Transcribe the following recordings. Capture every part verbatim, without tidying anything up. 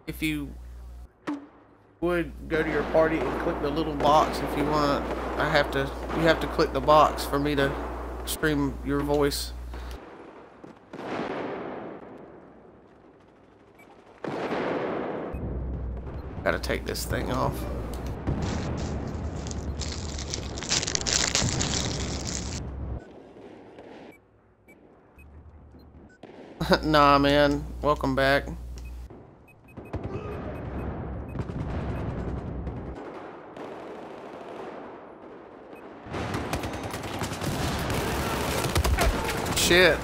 If you would go to your party and click the little box if you want. I have to, you have to click the box for me to stream your voice. Gotta take this thing off. Nah, man. Welcome back. Shit.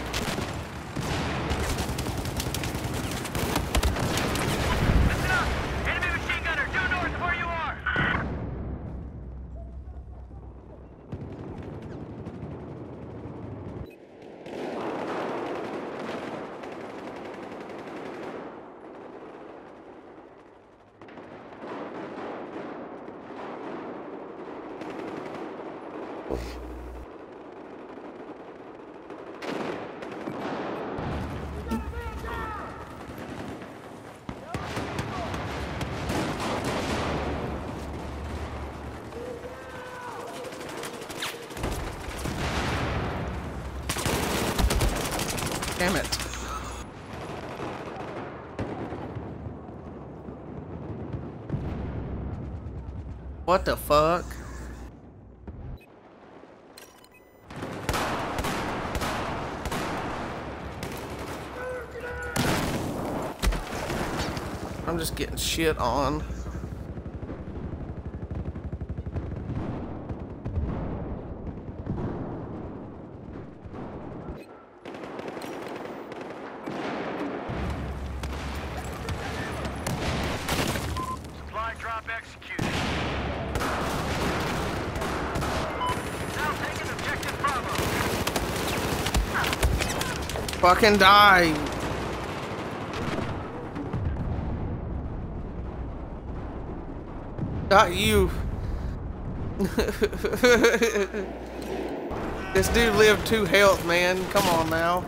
Listen up! Enemy machine gunner due north of where you are! Damn it. What the fuck? I'm just getting shit on. Supply drop executed. Now taking objective Bravo. Fucking die. Got you. This dude lived two health, man. Come on now.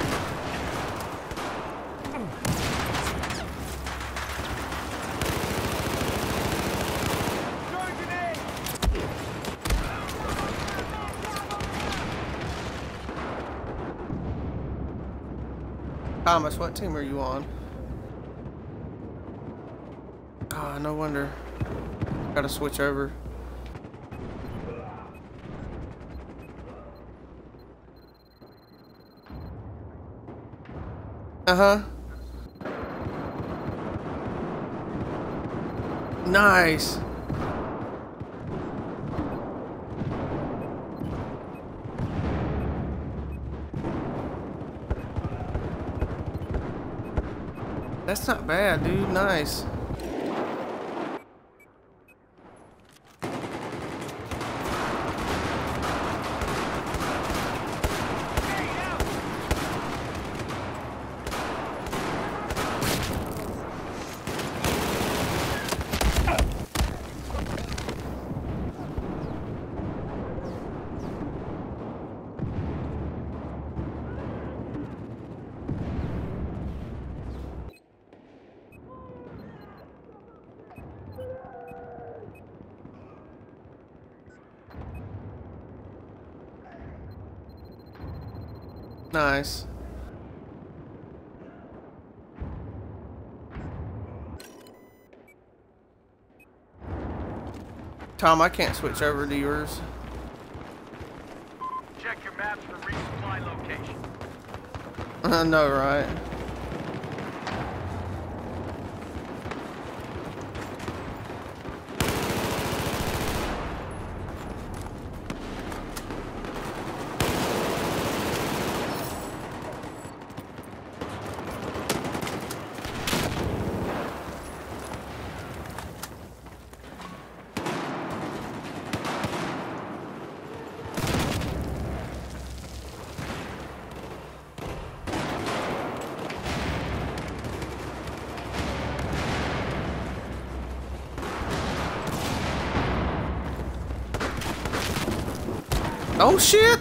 Thomas, what team are you on? Ah, oh, no wonder. Gotta switch over. Uh-huh. Nice. That's not bad, dude. Nice. Nice. Tom, I can't switch over to yours. Check your maps for resupply location. I know, right? Oh shit!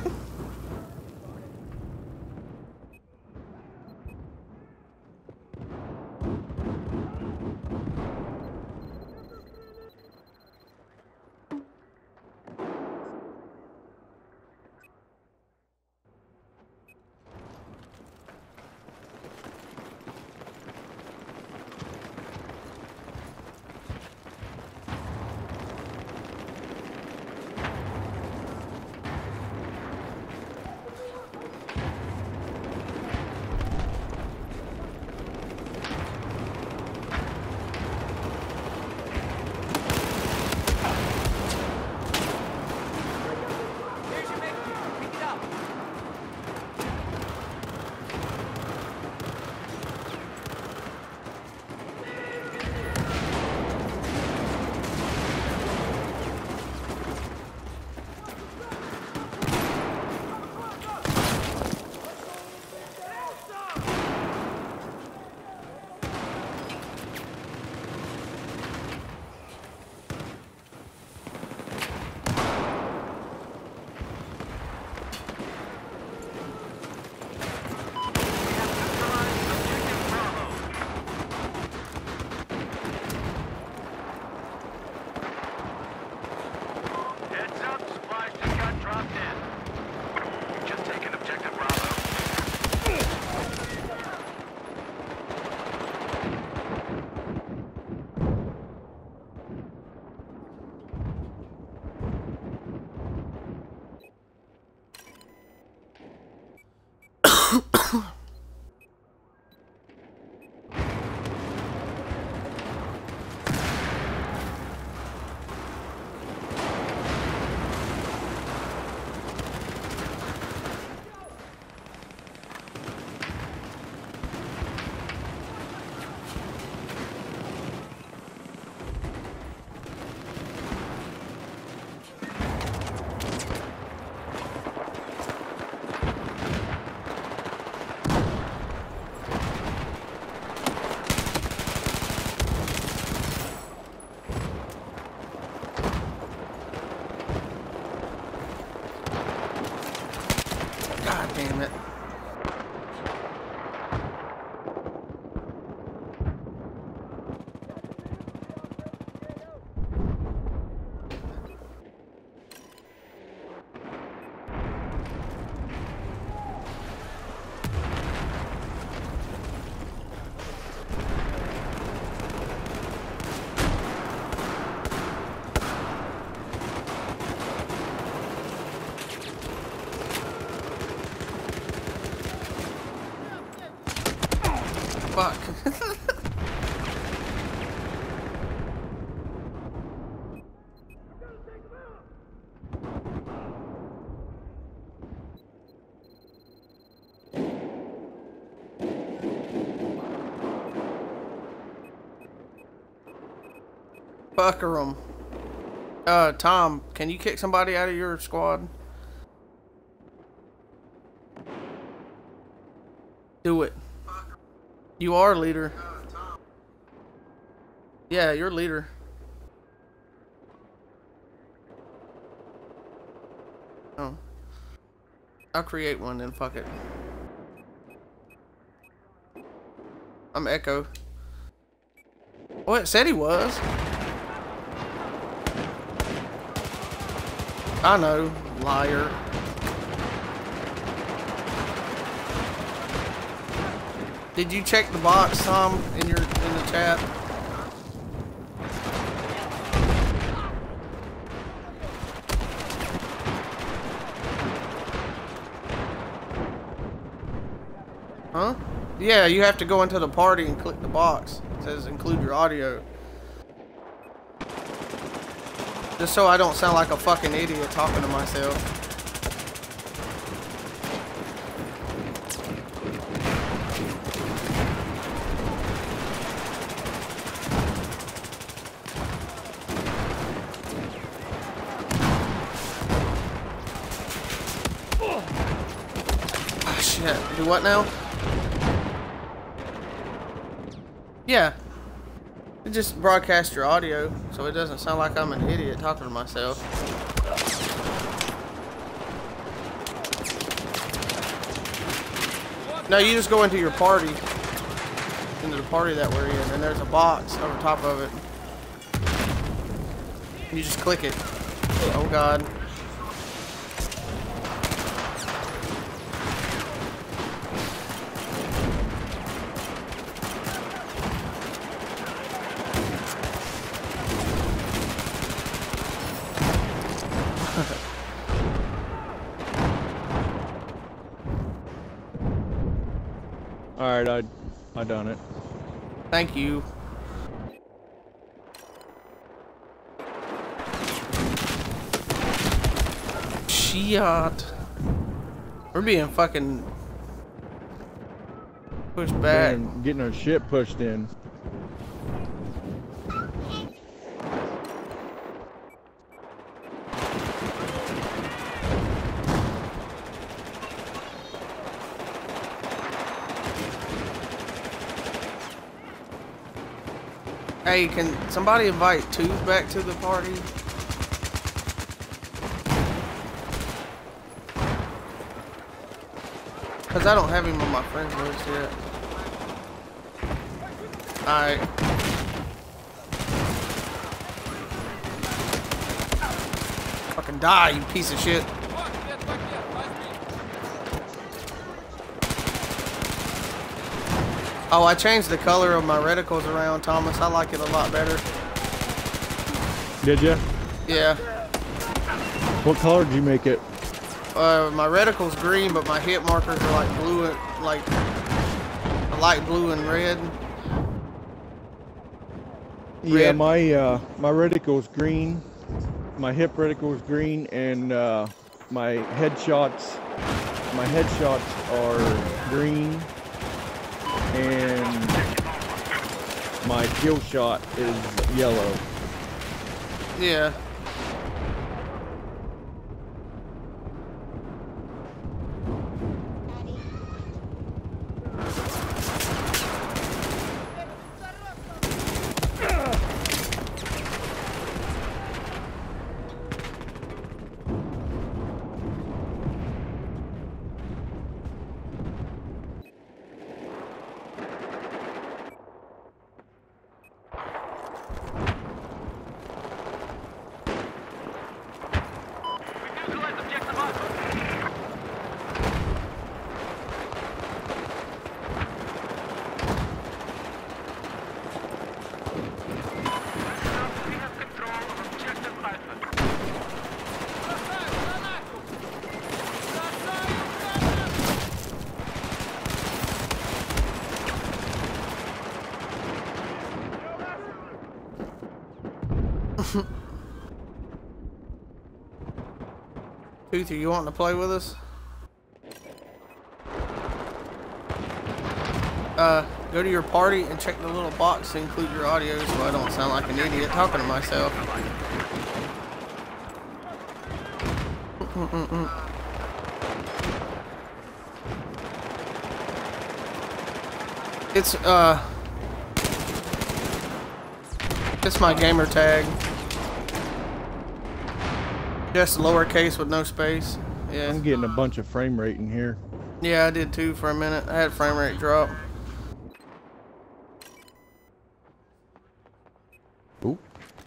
Fucker 'em. Uh, Tom, can you kick somebody out of your squad? Do it. You are leader. Yeah, you're leader. Oh. I'll create one then, fuck it. I'm Echo. Well, it said he was. I know, liar. Did you check the box, Tom, in your in the chat? Huh? Yeah, you have to go into the party and click the box. It says include your audio. Just so I don't sound like a fucking idiot talking to myself. Ah, shit. Do what now? Yeah. It just broadcasts your audio, so it doesn't sound like I'm an idiot talking to myself. No, you just go into your party. Into the party that we're in, and there's a box over top of it. You just click it. Oh god. Alright, I I done it. Thank you. Shit. We're being fucking pushed back. Man, getting our shit pushed in. Hey, can somebody invite Tooth back to the party? Because I don't have him on my friends list yet. Alright. Fucking die, you piece of shit. Oh, I changed the color of my reticles around, Thomas. I like it a lot better. Did ya? Yeah. What color did you make it? Uh, my reticle's green, but my hit markers are like blue, and, like a light blue and red. Yeah, Red. my uh, my reticle's green. My hip reticle's green, and uh, my headshots, my headshots are green, and my kill shot is yellow. Yeah. Toothy, you wanting to play with us? Uh, go to your party and check the little box to include your audio so I don't sound like an idiot talking to myself. Mm-mm-mm. It's, uh... It's my gamer tag. Just lowercase with no space. Yeah. I'm getting a bunch of frame rate in here. Yeah, I did too for a minute. I had frame rate drop. Ooh.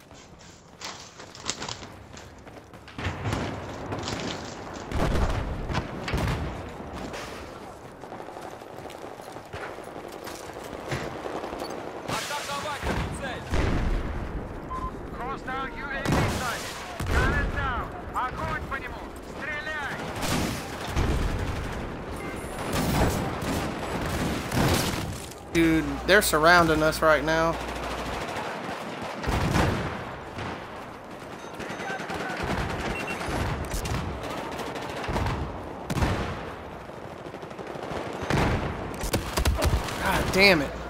Hostile ю эй ви sighted. Gun is down. Огонь по нему. Стреляй. Dude, they're surrounding us right now. God damn it.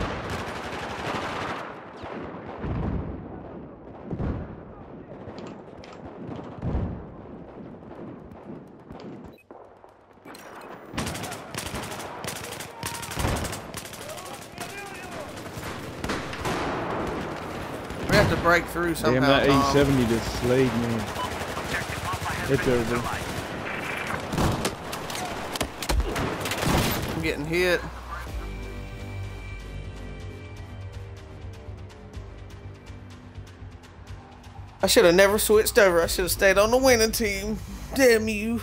We have to break through somehow. Damn, that Tom. eight seventy just slayed me. It's over. I'm getting hit. I should have never switched over. I should have stayed on the winning team. Damn you.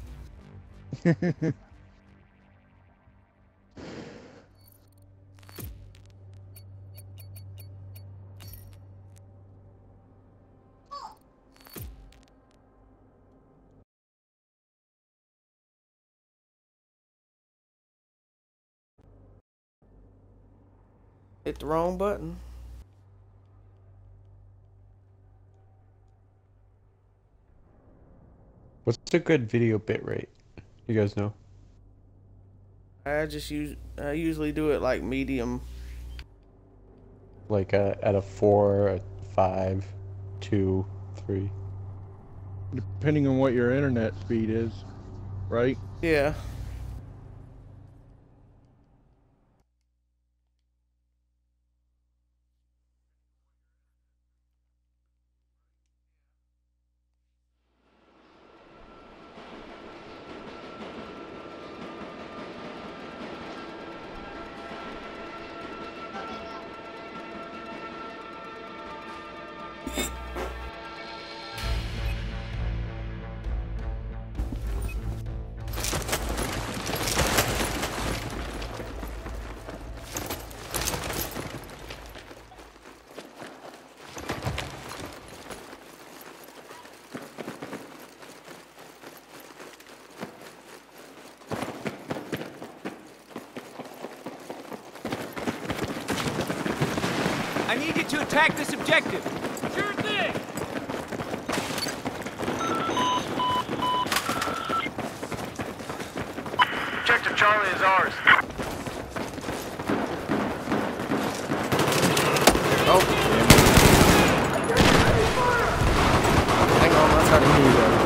Hit the wrong button. What's a good video bit rate? You guys know? I just use. I usually do it like medium. Like a, at a four, a five, two, three. Depending on what your internet speed is, right? Yeah. I need you to attack this objective. Sure thing. Objective Charlie is ours. Oh. Hang on, let's try to move that.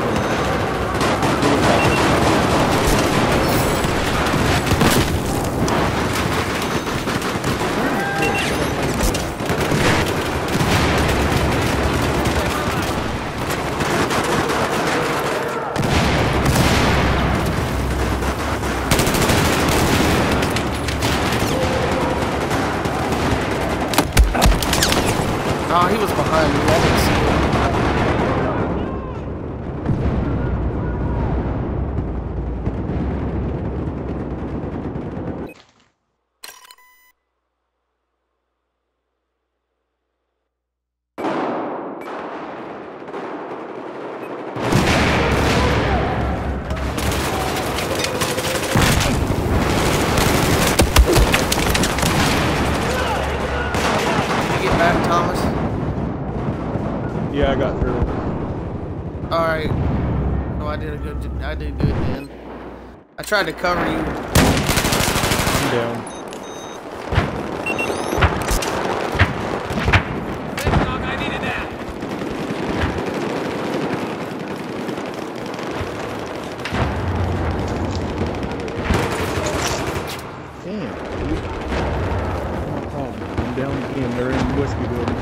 Oh, he was behind me. I didn't see him. Can you get back, Thomas? Yeah, I got through. All right. So I did a good. I did good then. I tried to cover you. I'm down. Dog, I needed that. Damn, dude. No problem. I'm down again. They're in the whiskey building.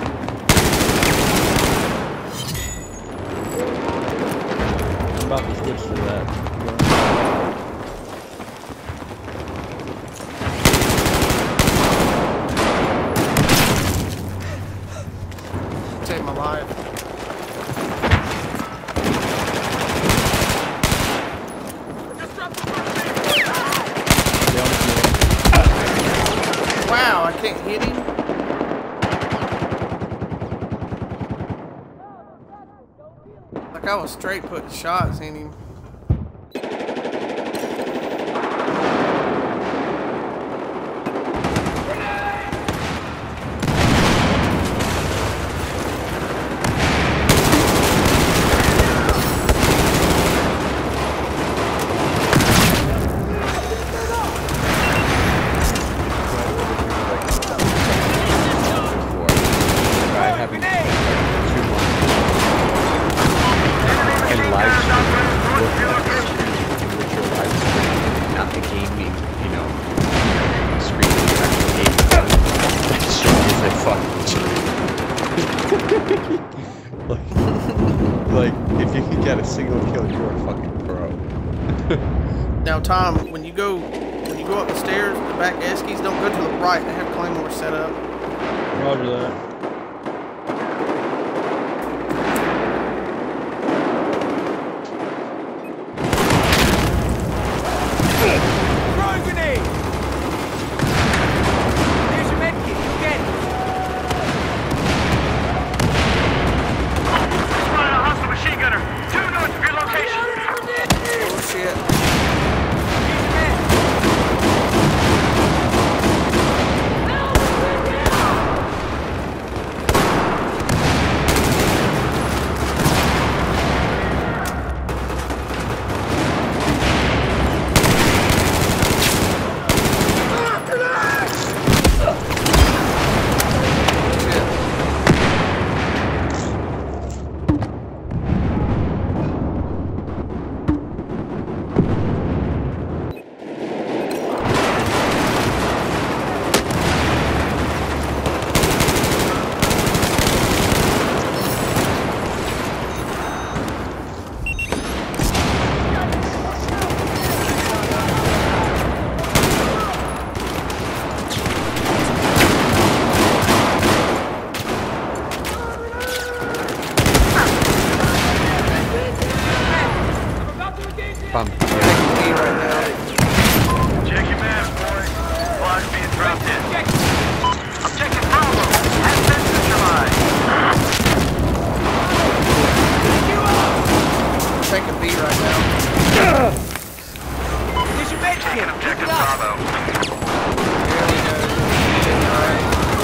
I'm about to switch to that. Save my life. Down again. Wow, I can't hit him. Like I was straight putting shots in him. Like, if you can get a single kill, you're a fucking pro. Now, Tom, when you go when you go up the stairs, the back eskies, don't go to the right. They have claymores set up. Roger that. Throwing grenade! Here's your medkit. You get it. Spotted a hostile machine gunner. Two north of your location. Oh shit! Bum. Taking me right now. Check your map, boys. Flash being dropped in. I'm checking Bravo. Have been neutralized. Taking B right now. Here's your medkit. Taking objective Bravo. There we go. All right.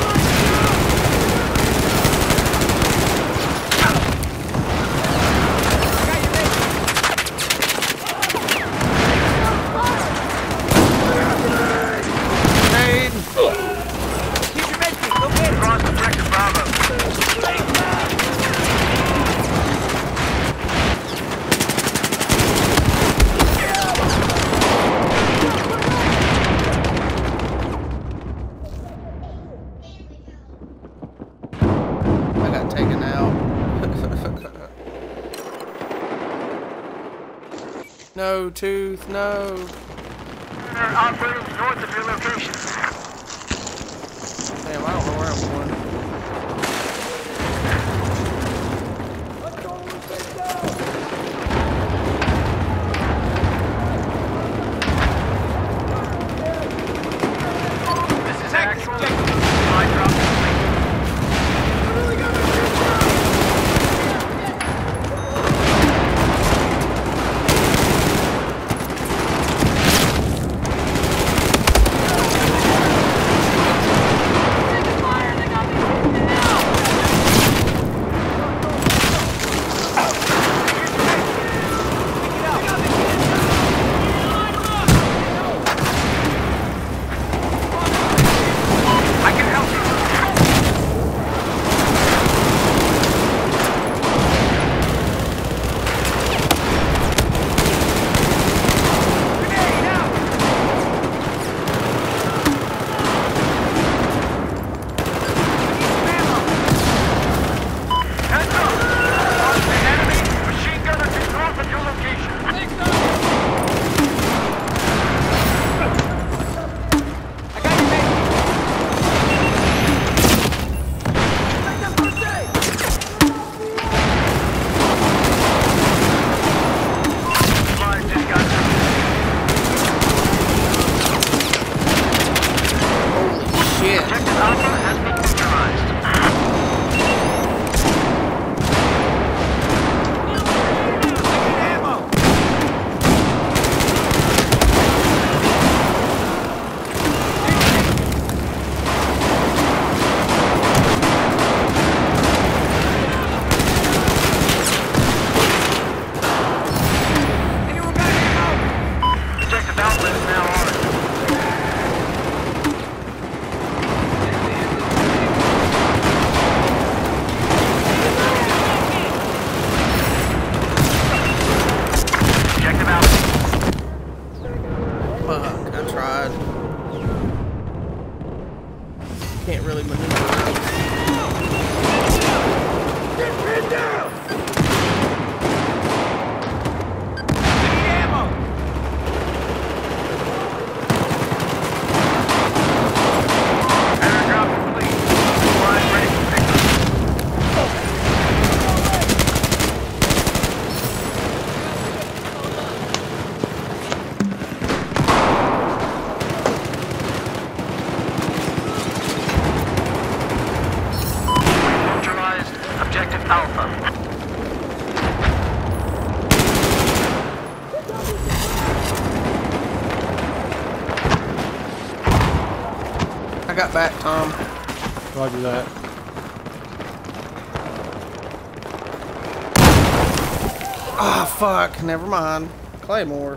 Grenade. Here's your medkit. Go get it. Cross objective Bravo. I got taken out. No, Tooth, no. Operators north of your location. Damn, I don't know where I'm going. This is Attack actual. objective. Line drop complete. really maneuver around. Get pinned down! Need ammo! Airdrop complete. Flying ready for pickup. Neutralized objective Alpha. I got back, Tom. Roger that. Ah, fuck. Never mind. Claymore.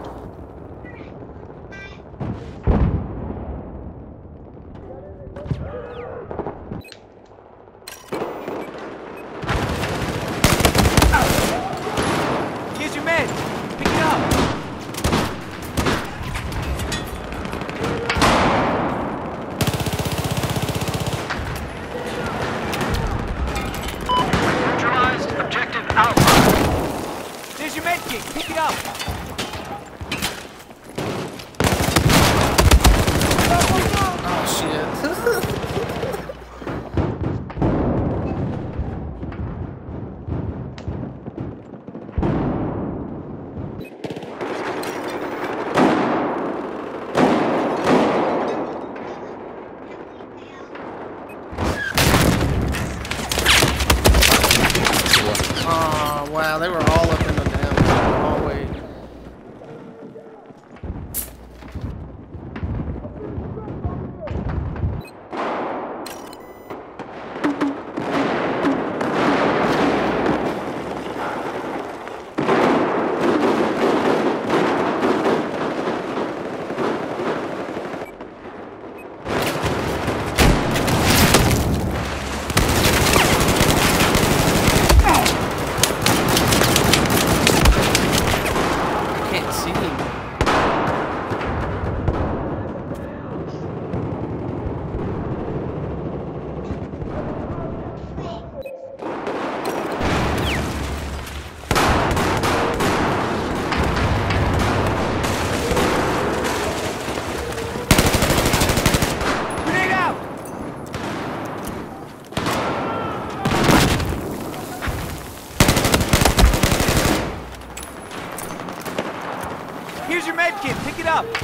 Here's your med! Pick it up! Neutralized objective Alpha. There's your med kit! Pick it up! Oh, shit. Oh, wow. They were all up in the damn hallway. I can't see him. Grenade out! Here's your med kit! Pick it up!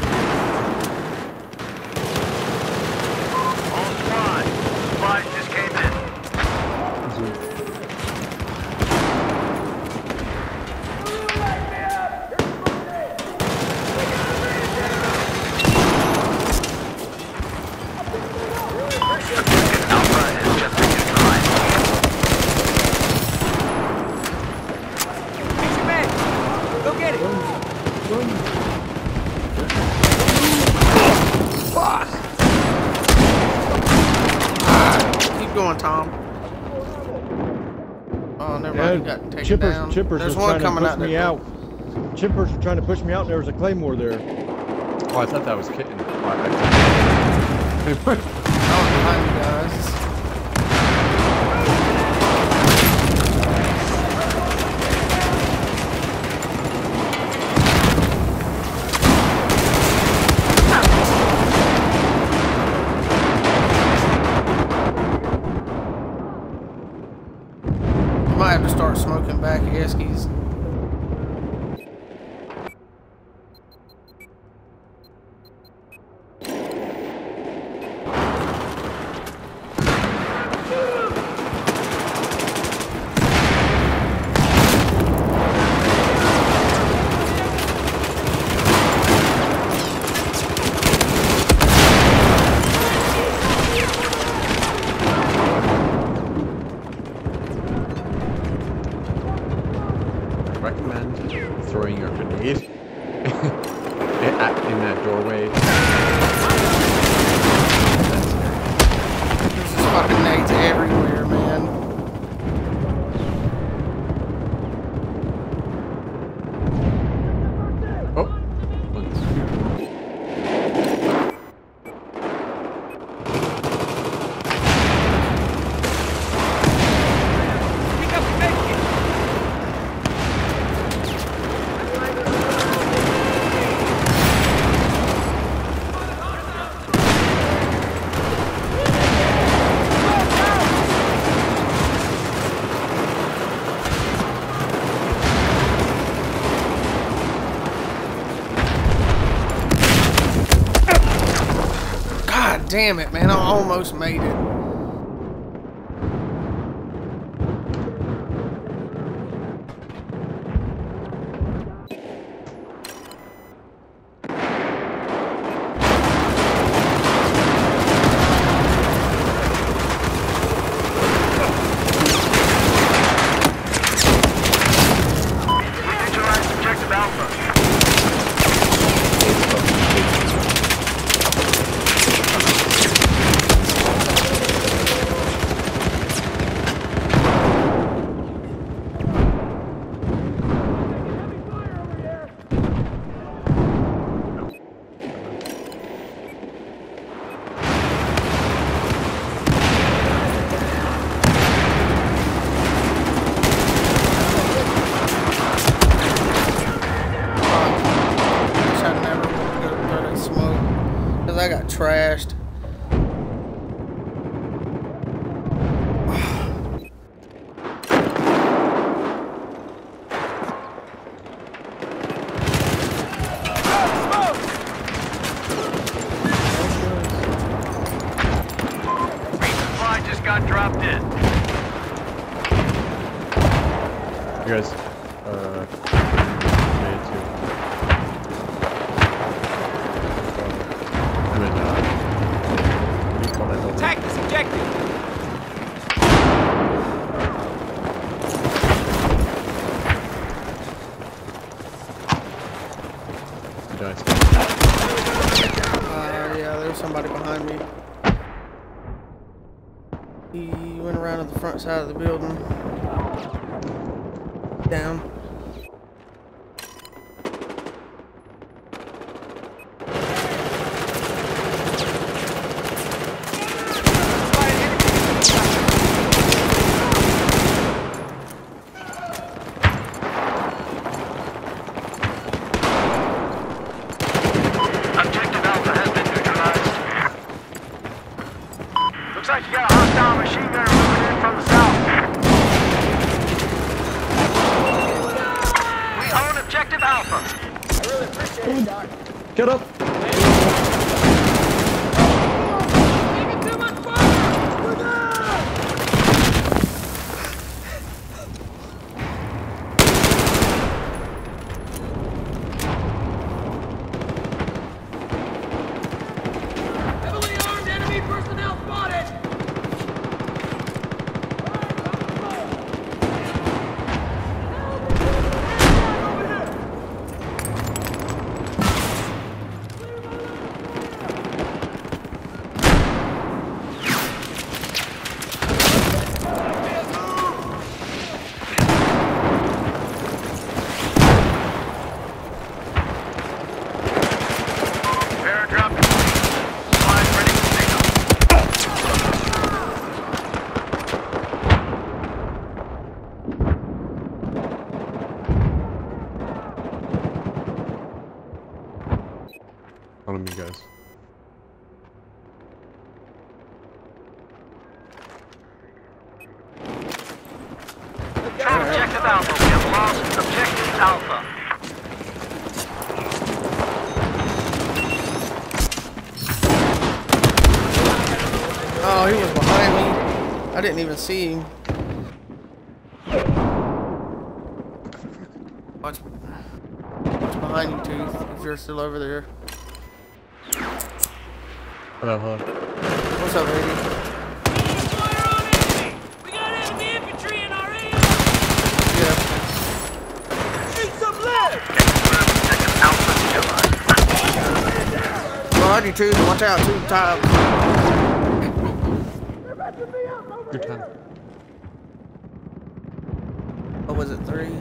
On squad. Supplies just came in. Objective Alpha has just been neutralized. Here's your med! Go get it! Fuck! Keep going, Tom. Oh, never mind. You got taken chippers, down. chippers There's was one trying coming to out push me there. out. Chippers were trying to push me out, and there was a claymore there. Oh, I thought that was Kitten. Oh, I- Oh, behind you guys. Might have to start smoking back Eskies. recommend throwing your grenade at, in that doorway. There's just fucking nades everywhere, man. Oh, once. damn it, man. I almost made it. I got trashed. Resupply just got dropped in. You guys, uh, made to. I'm in, uh, what do you call that building? Attack this objective! Giants. Uh, yeah, there's somebody behind me. He went around to the front side of the building. Down. Objective Alpha has been neutralized. Looks like you got a hostile machine gunner moving in from the south. We own Objective Alpha. Get up! Heavily armed enemy personnel spotted! Airdrop complete. Supplies ready to pick up. On me, guys. Control Objective Alpha. We have lost Objective Alpha. Oh, he was behind me. I didn't even see him. Watch, watch behind you, Tooth, if you're still over there. Hello, hello. What's up, lady? Fire on enemy! We got enemy infantry in our area! Yeah. Need some lead! Objective Alpha neutralized. Behind you, Tooth. Watch out, Tooth. Top. Good time. What was it, three?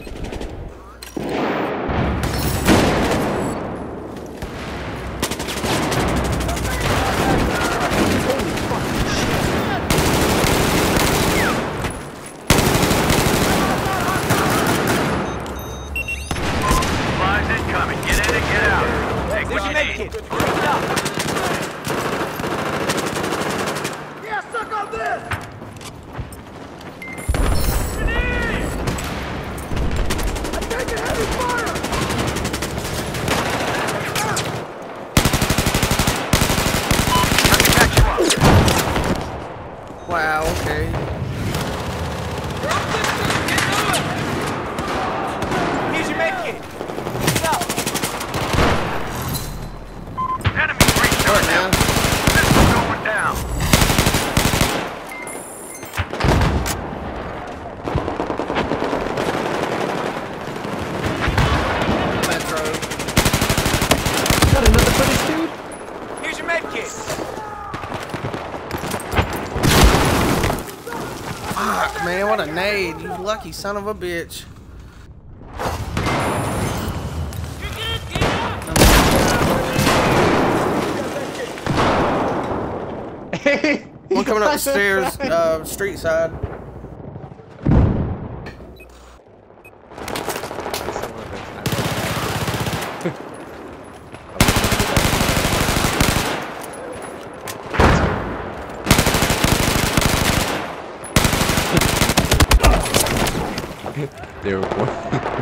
Supplies incoming. Get in and get out. Take There's what your you med need. kit! Pick it up! Wow, okay. Here's your med kit. Enemy reached What our now? now. This is going down. Metro. Got another British dude? Here's your med kit. Fuck, man, what a nade. You lucky son of a bitch. You're good, get up. One coming up the stairs, uh, street side. They were born.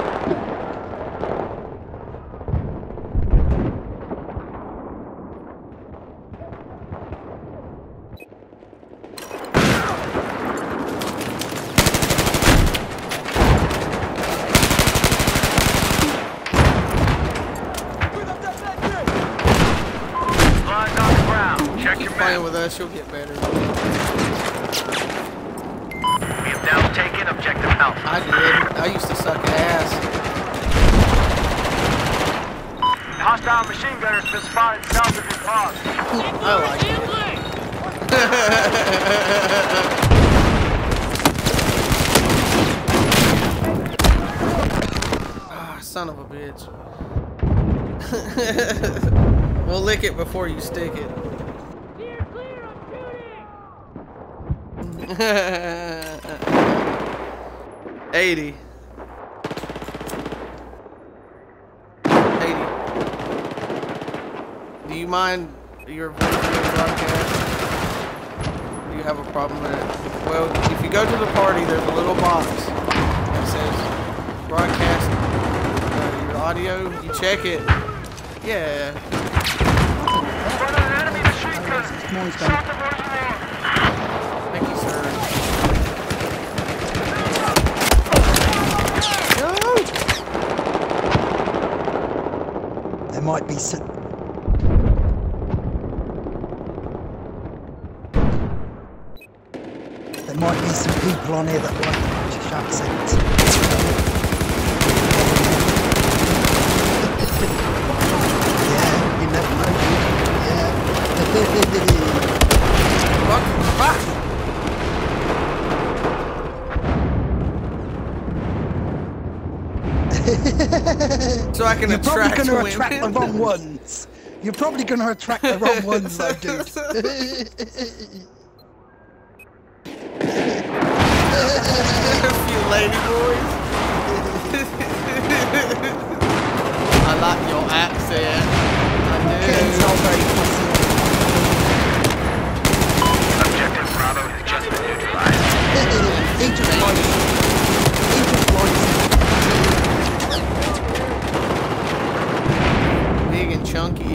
Flies on the ground. Check Keep your playing map. with us, you'll get better. We have now taken objective Alpha. I did. I used to suck ass. Hostile machine gunner has been spotted south of your pod. I like it. Ah, son of a bitch. We'll lick it before you stick it. Clear, clear, I'm shooting. eighty. eighty. Do you mind your voice being broadcast? Do you have a problem with it? Well, if you go to the party, there's a little box that says broadcast uh, your audio. You check it. Yeah. Front of an enemy machine gunner. South of where you are. Thank you, sir. There might be some. There might be some people on here that like British accents. Yeah, you never know. Yeah. Fuck. Fuck. So I can You're probably attract going to women. attract the wrong ones. You're probably going to attract the wrong ones, though, dude. A few lady boys. I like your accent. I Kittens do. are very pussy. Objective Bravo has just been neutralized. He just likes it. He just likes it. Big and chunky.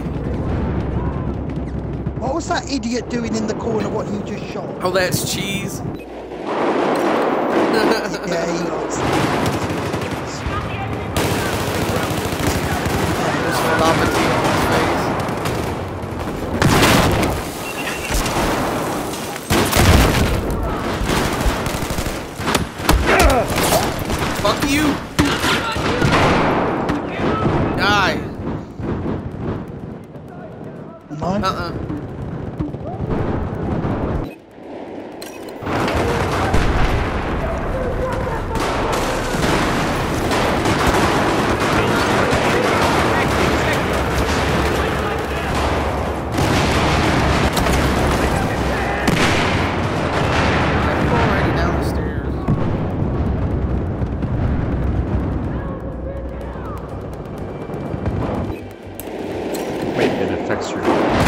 What was that idiot doing in the corner? What you just shot? Oh, that's cheese. Yeah, he likes it. There's a lava tea on his face. Fuck you! Die! No? Uh-uh. People already down the stairs. Wait, it affects your.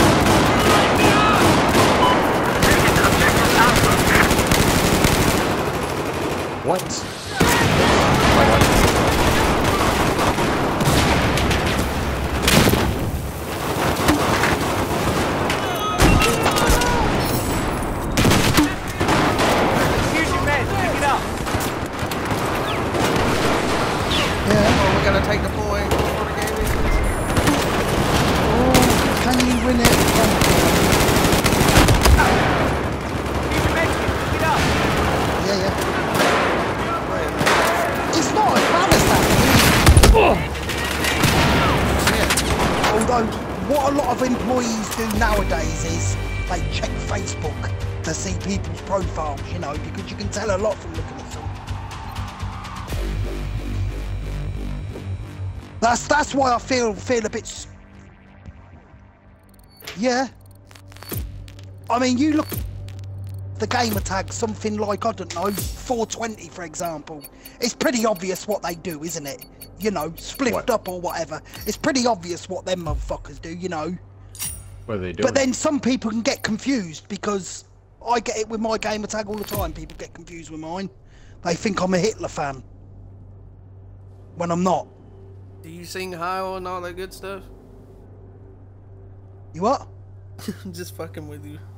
What? lot of employees do nowadays is they check Facebook to see people's profiles, you know, because you can tell a lot from looking at them. That's that's why I feel feel a bit. s- Yeah. I mean, you look the gamer tag, something like, I don't know, four twenty for example. It's pretty obvious what they do, isn't it? You know, spliffed What? up or whatever. It's pretty obvious what them motherfuckers do, you know. What are they doing? But then some people can get confused because I get it with my gamer tag all the time. People get confused with mine. They think I'm a Hitler fan when I'm not. Do you sing Heil and all that good stuff? You what? I'm just fucking with you.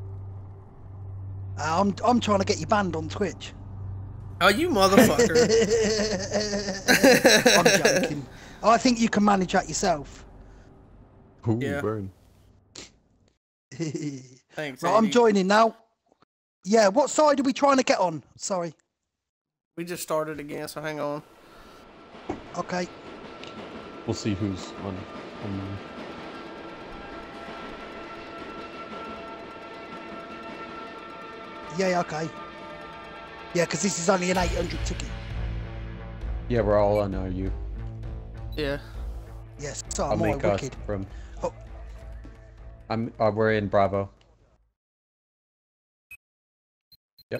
Uh, I'm I'm trying to get you banned on Twitch. Oh, you motherfucker. I'm joking. I think you can manage that yourself. Ooh, Yeah. burn. Thanks, Right, I'm Andy. joining now. Yeah, what side are we trying to get on? Sorry. We just started again, so hang on. Okay. We'll see who's on. on Yeah, okay. Yeah, because this is only an eight hundred ticket. yeah, we're all on our you. Yeah. Yes, so I'll am I make us wicked. from. Oh. I'm. Uh, we're in Bravo. Yep.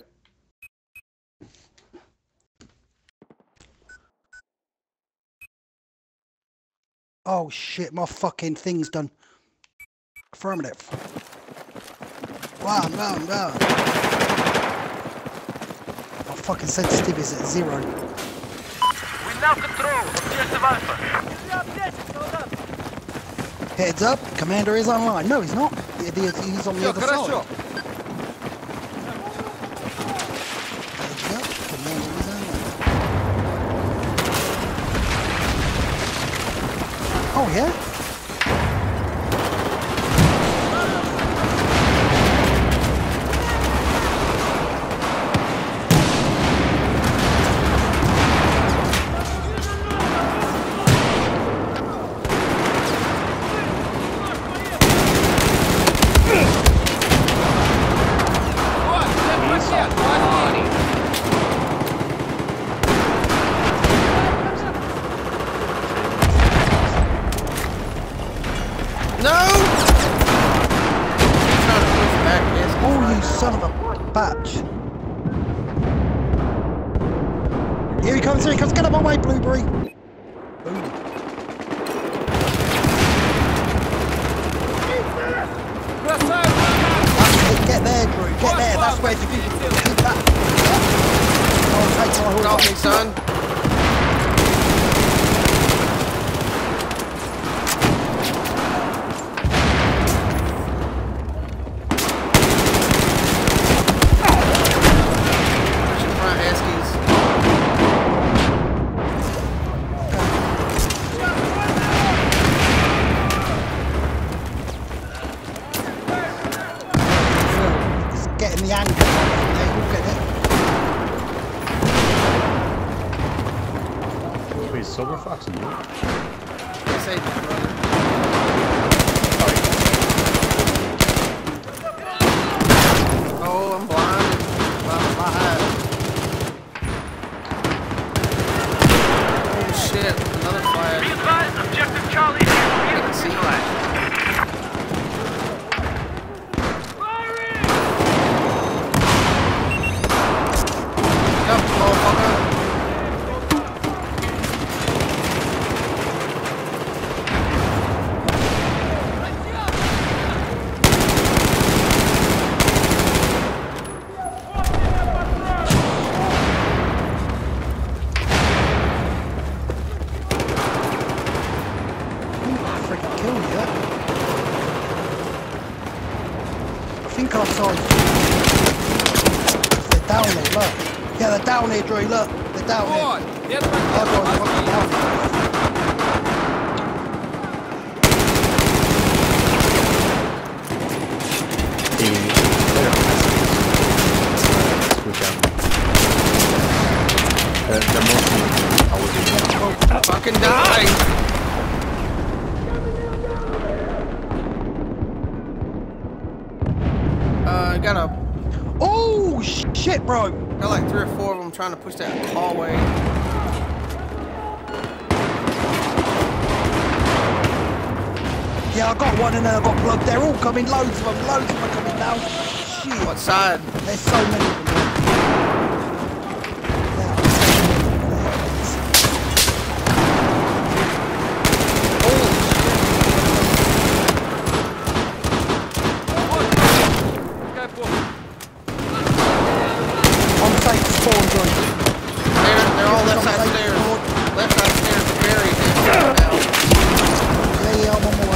Oh shit, my fucking thing's done. Affirmative. Wow, wow, wow. My fucking sensitivity is at zero. We now control objective Alpha. Heads up, commander is online. No, he's not. He- he- He's on the other side. Heads up, commander is online. Oh yeah? No! Trying to push back, yes. Oh, you son of a batch. Here he comes, here he comes. Get out of my way, Blueberry. Boom. That's it. Get there, Drew. Get there. That's where you keep that. Oh, take my Get off me, horse. son. Pushing front, Eskies. It's getting the angle. There, you'll get it. Wait, Silver Fox and you? Yes, they do, brother. Oh, I'm blind. My, my eye. Oh shit, another Be flash. advised, objective Charlie is I can see neutralized. Yep, motherfucker. Freaking kill you. I think I saw you. They're down there, look. Yeah, they're down here, Drew, look. They're down here. I've got them fucking down here. Switch out. Uh, the most I would do. Fucking die! Oh shit, bro. Got like three or four of them trying to push that hallway. Yeah, I got one and then I got plugged. They're all coming, loads of them, loads of them are coming down. Shit. What side? There's so many of them. I'm safe to spawn, Joy. They're, they're all left side stairs. Left side stairs are buried in now. Yeah, yeah, I'm on my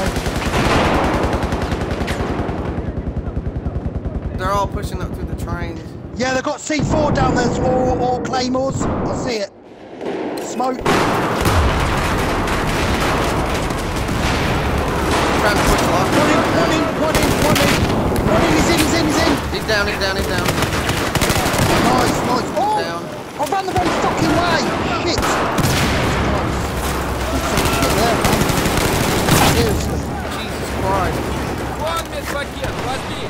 way. They're all pushing up through the trains. Yeah, they've got C four down there, or, or claymores. I see it. Smoke. Trying to push lock. One in, one in, one in, one in. One in, he's in, he's in, he's in. He's down, he's down, he's down. Nice, nice. Oh! Down. I ran the wrong fucking way. Shit. Nice. Put some shit there, man. Seriously. Jesus Christ. Вон медпакет, возьми!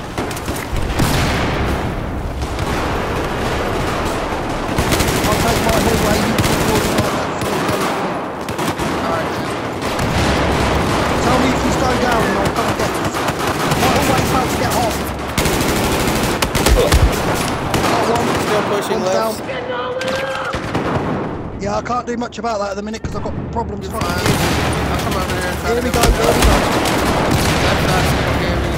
I'll take my hallway, you keep yours like that. Alright. Tell me if you slow down and I'll come and get this. My hallway's about to get hot. Got one. Still pushing One's left. down. Yeah, I can't do much about that at the minute because I've got problems. You're fucking- fine. I'll come over there and try Here to we go, help here you. we go. Left side still heavy.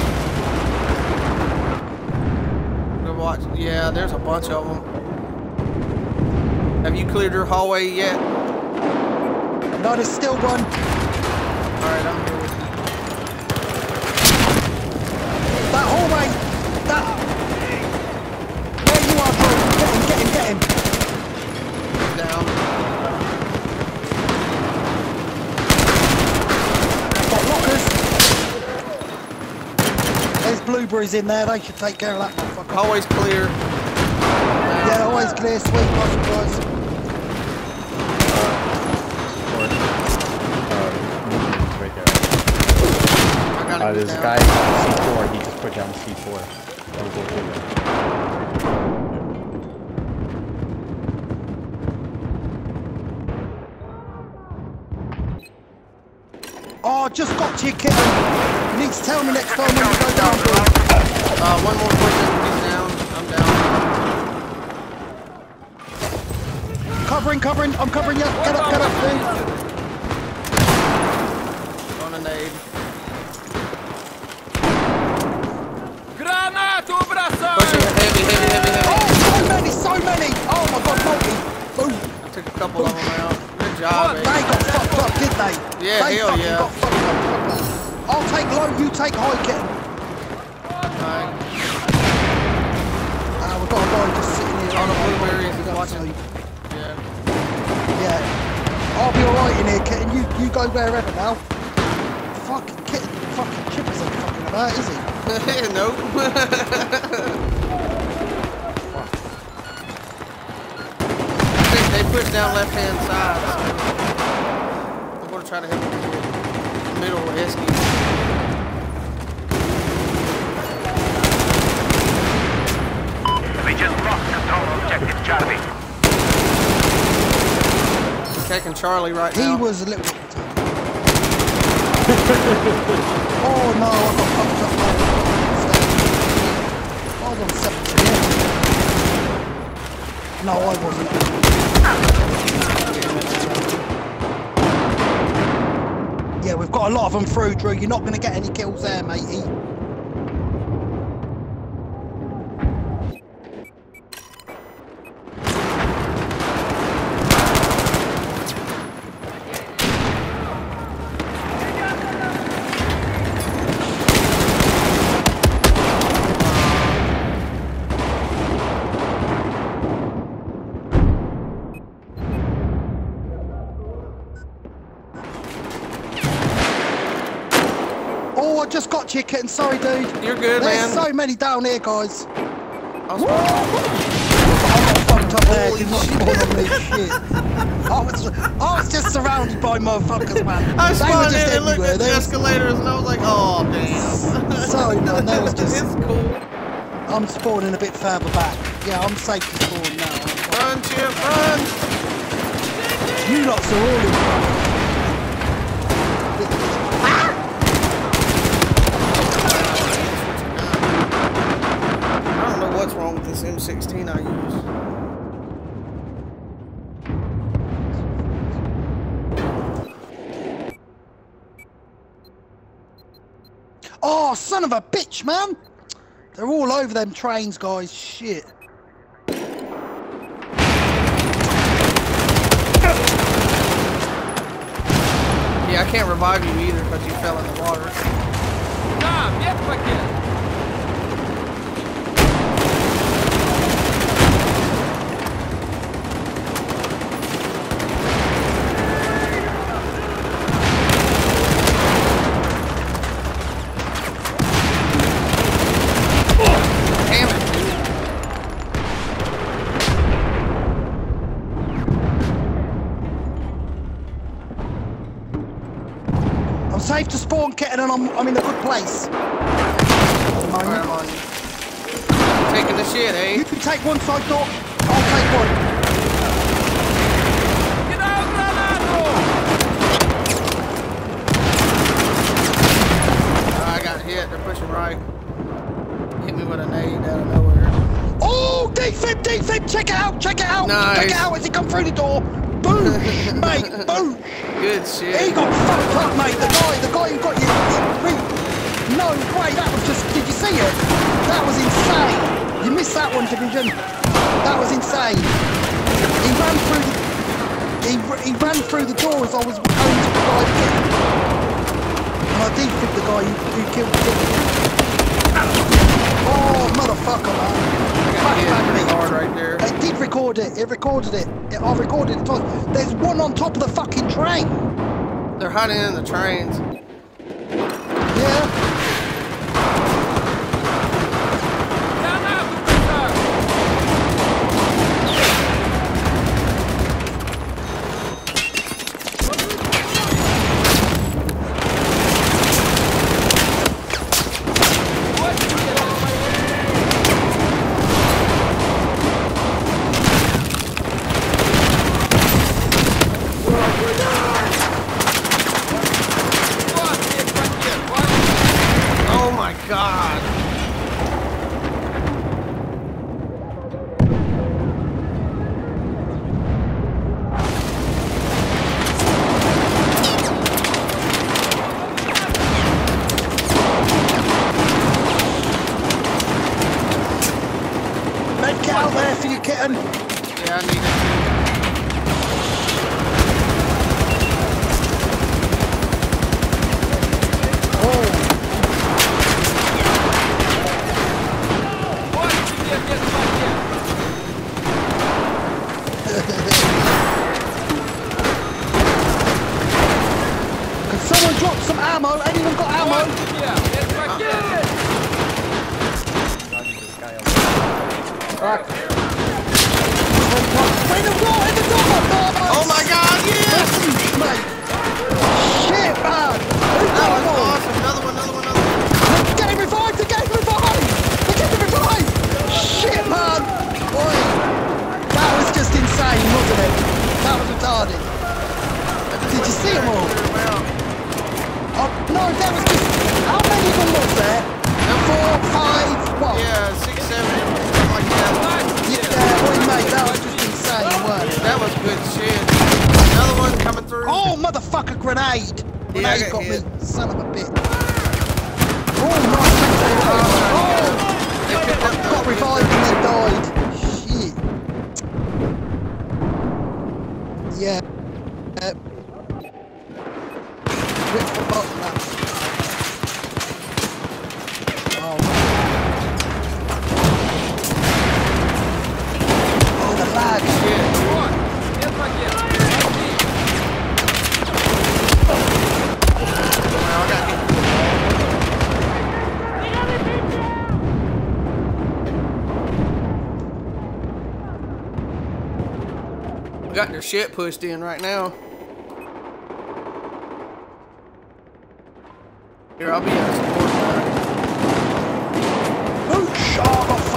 Good watch. Yeah, there's a bunch of them. Have you cleared your hallway yet? No, there's still one. Alright, I'm here with you. That hallway. That. There you are, bro. Get him, get him, get him. He's down. Got lockers. There's blueberries in there. They should take care of that motherfucker. Hallway's clear. Yeah, always clear, sweet, nice and close. I got him Uh, there's a down. guy on C four, he just put down C four. Don't go through there. Oh, just got to your kitten. You need to tell me next time when you go down, bro. Uh, one more person. He's down. I'm down. Covering, covering, I'm covering you. Get up, get up, dude. On a nade. Гранату бросай! Pushing heavy, heavy, heavy, heavy. Oh, so many, so many. Oh my god, multi. Boom. I took a couple of them out. Good job, They baby. got fucked up, did they? Yeah, they hell fucking yeah. got fucked up. I'll take low, you take high, kitten. Alright. Ah, we've got a guy just sitting here. On the Oh, blueberries, he's that's watching. like- Yeah. Yeah. I'll be alright in here, kitten. You you go wherever now. Fucking kitten, fucking chippers ain't fucking about, is he? Nope. I think they push down left hand side. So I'm gonna try to hit the middle esky. We just lost control of objective Charlie. Taking Charlie right He now. was a little bit. Oh no, I got fucked up by the I was on seventy. No, I wasn't. Yeah, we've got a lot of them through, Drew. You're not going to get any kills there, matey. Oh, I just got chicken. Sorry, dude. You're good, There's man. so many down here, guys. I was- I got fucked up there. Did not spawn on me. Shit. I was, I was just surrounded by motherfuckers, man. I They were spawned just in and looked everywhere. at the They was- escalators and I was like, oh, damn. Sorry, man. That was just. It's cool. I I'm spawning a bit further back. Yeah, I'm safe to spawn now. Run, Chip, run! You lots are all in trouble. I don't know what's wrong with this M sixteen I use. Oh, son of a bitch, man! They're all over them trains, guys. Shit. Yeah, I can't revive you either because you fell in the water. Tom, get back in. Safe to spawn, Kitten, and I'm, I'm in a good place. Alright, I'm on you. Taking the shit, eh? You can take one side door, I'll take one. Get out, Granado! Uh, I got hit. They're pushing right. Hit me with a nade out of nowhere. Oh, defib, defib! Check it out, check it out! Nice. Check it out as he come through the door! Boom! Mate, boom! Good shit. He got fucked up, mate. The guy, the guy who got you. No way, that was just. Did you see it? That was insane. You missed that one, Division. That was insane. He ran through. The, he he ran through the door as I was going to revive him, and I defibbed the guy who, who killed him. Oh, motherfucker, man! Fuck me. Hard right there. It did record it. It recorded it. it I recorded it twice. There's one on top of the fucking train. They're hiding in the trains. Yeah. Come out, Victor! Oh my god. Med get out there for you, Kitten. Yeah, I need it. Oh. Can someone drop some ammo? Anyone got ammo? Wait, the door, in the door, door. Oh my god, yes! Mate. Shit, man. That was awesome. Another one, another one, another one. They're getting revived, they're getting revived. They're getting revived. Shit, man. Boy. That was just insane, wasn't it? That was retarded. Did you see them all? Oh, no, that was just... How many of them was there? Four, five, what? Yeah, six, seven, something like that. Yeah, boy, mate, that was just insane, wasn't it? That was good shit. Another one coming through. Oh, motherfucker, grenade! Yeah, I Grenade got got hit. me, son of a bitch. Oh, nice. Oh, They picked up got the- revived and then died. Shit. Yeah. Uh, which the button that? Oh, oh, the lag. Well, I got hit. We got their shit pushed in right now. Here, I'll be a support guy. Boosh! Oh, I got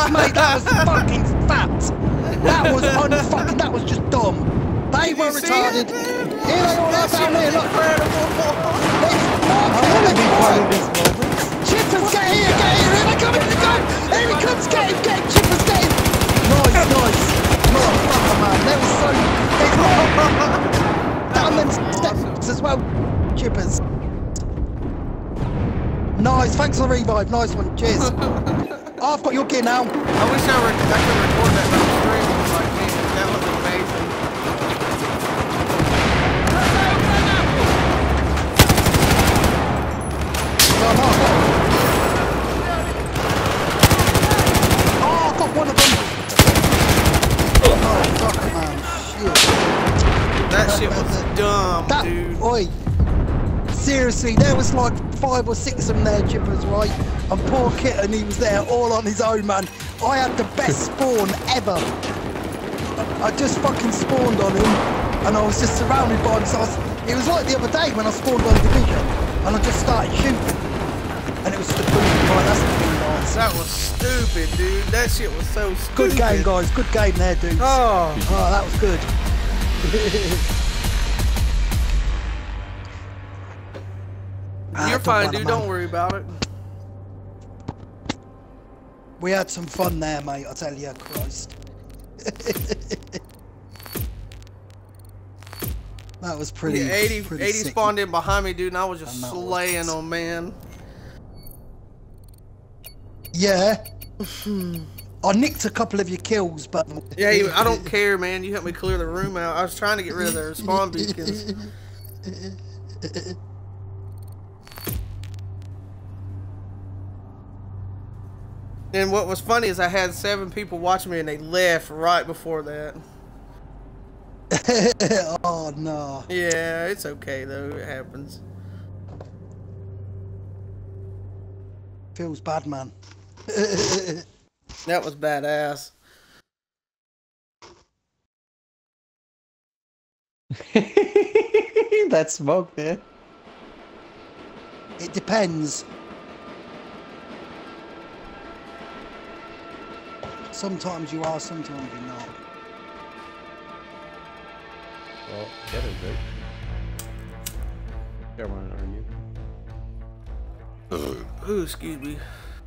was, mate, that was fucking fat. That was unfucking, that was just dumb. They Did were you see retarded. it, man? Here they all are That shit down here, was look. incredible. I want to be part of this moment. Chippers, get here, get here, here they come, here they come. Here he comes, get him, get him, Chippers, get him. Nice, nice. Motherfucker, man, that was so... Down them steps as well, Chippers. Nice, thanks for the revive, nice one, cheers. Oh, I've got your gear now. I wish I, re I could record that on stream. Like, man, that was amazing. No, no, no. Oh, I got one of them. Oh, fuck, man, shit. That shit was dumb, That, dude. oi. Seriously, there was like five or six of them there, Chippers, right? And poor Kitten, he was there all on his own, man. I had the best spawn ever. I just fucking spawned on him, and I was just surrounded by him. So I was, it was like the other day when I spawned on Division, and I just started shooting. And it was just a boom, right? That's the thing, guys. That was stupid, dude. That shit was so stupid. Good game, guys. Good game there, dudes. Oh. Oh, that was good. You're Ah, fine, don't dude. matter, Don't man. worry about it. We had some fun there, mate. I tell you, Christ. That was pretty. Yeah, eighty, pretty eighty sick. spawned in behind me, dude, and I was just And that was- slaying them, man. Yeah. I nicked a couple of your kills, but Yeah, you, I don't care, man. You helped me clear the room out. I was trying to get rid of their spawn beacons. And what was funny is I had seven people watching me, and they left right before that. Oh no. Yeah, it's okay though. It happens. Feels bad, man. That was badass. That smoke, man. It depends. Sometimes you are, sometimes you're not. Well, get it, right? Don't want to argue. Ooh, excuse me.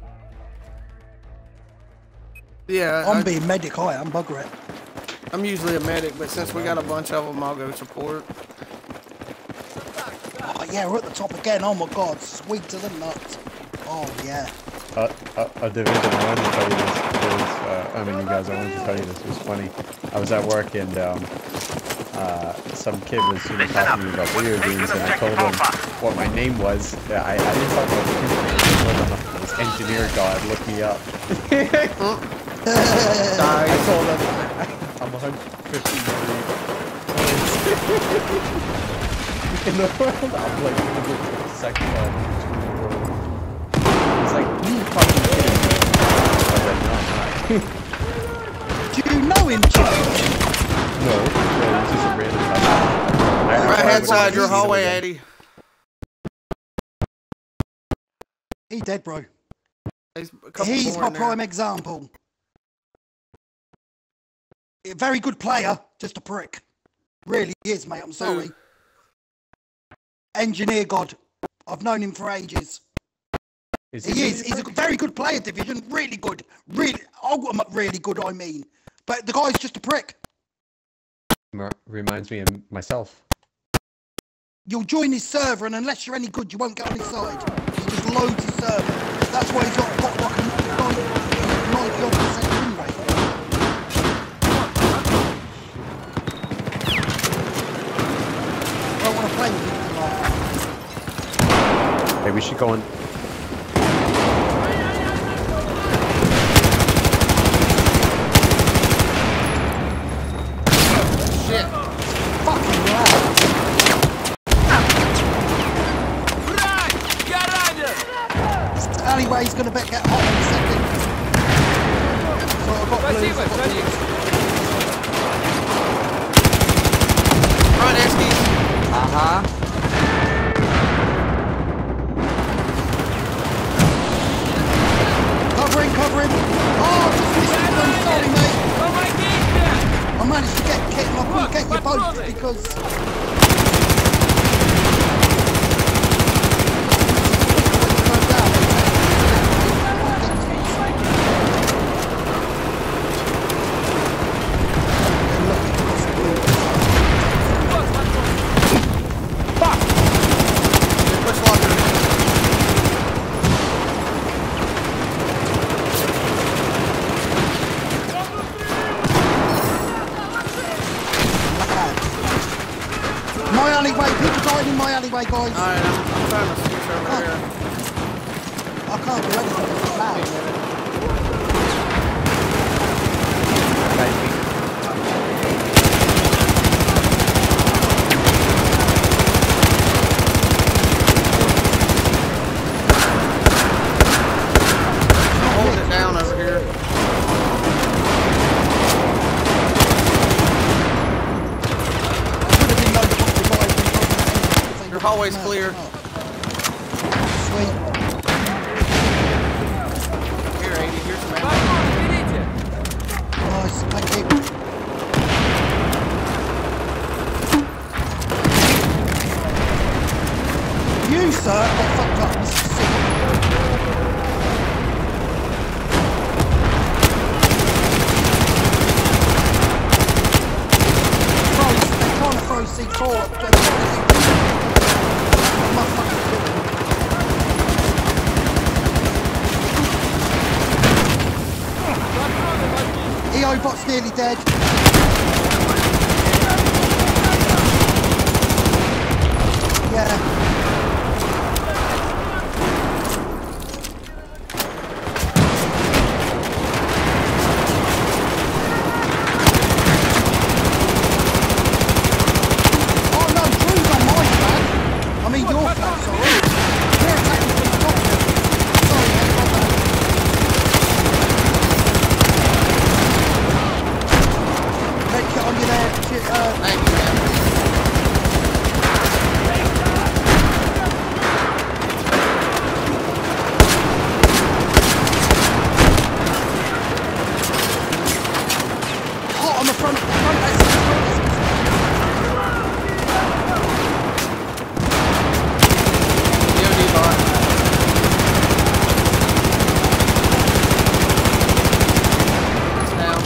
Yeah, I'm I, being medic, I am, bugger it. I'm usually a medic, but since we got a bunch of them, I'll go support. Oh yeah, we're at the top again, oh my god, sweet to the nuts. Oh yeah. Uh, uh, a division, I wanted to tell you this. Because, uh, I mean, you guys, I wanted to tell you this. It was funny. I was at work and um, uh, some kid was you know, talking to me about video games, and I told him what my name was. Yeah, I, I didn't talk about it. This engineer god, look me up. I told him I'm one hundred fifty million in the world. I'm like the second one in the world. It's like, you fucking kidding me. I was like, no, I'm not. Do you know him, Chip? No, no, it's just a random customer. Right hand side, your hallway, Eddie. He dead, bro. There's a couple He's more my in there. prime example. A very good player, just a prick. Really is, mate, I'm sorry. Who? Engineer God. I've known him for ages. Is He is. He's a very good player, Division. Really good. Really, ultimate really good, I mean. But the guy's just a prick. Mar- reminds me of myself. You'll join his server, and unless you're any good, you won't get on his side. He just loads his server. That's why he's got, got like a ninety odd percent win rate. I don't want to play with people like that. Hey, we should go in. Shit. Fucking loud. This alleyway's gonna bet get hot in a second. So I've got blues, I've got blues. Run, Esky. Uh-huh. Covering, covering. for him. Oh, just missed him. I'm sorry, mate. Throw my gauge down! I managed to get Kit and I couldn't get you both because... My alleyway, people dying in my alleyway, guys. Alright, I'm, I'm trying to switch over Oh. here. I can't do anything with the cloud. Hold it down over here. Your hallway's clear. Sweet. Here, eighty, here's some Back ammo. on, if you need to. Nice, thank you. You, sir, got fucked up, Mississippi. Throws, they're trying to throw C four. They're trying to do motherfuckers do it. E O bot's nearly dead. Yeah. Oh no, Drew's on my flag. I mean your flag, sorry. You're attacking from the top of it. Sorry, mate, my bad. Take it on you there, shit, uh, Thank you, man. hot on the front, front exit, front exit. D O D bot. It's down.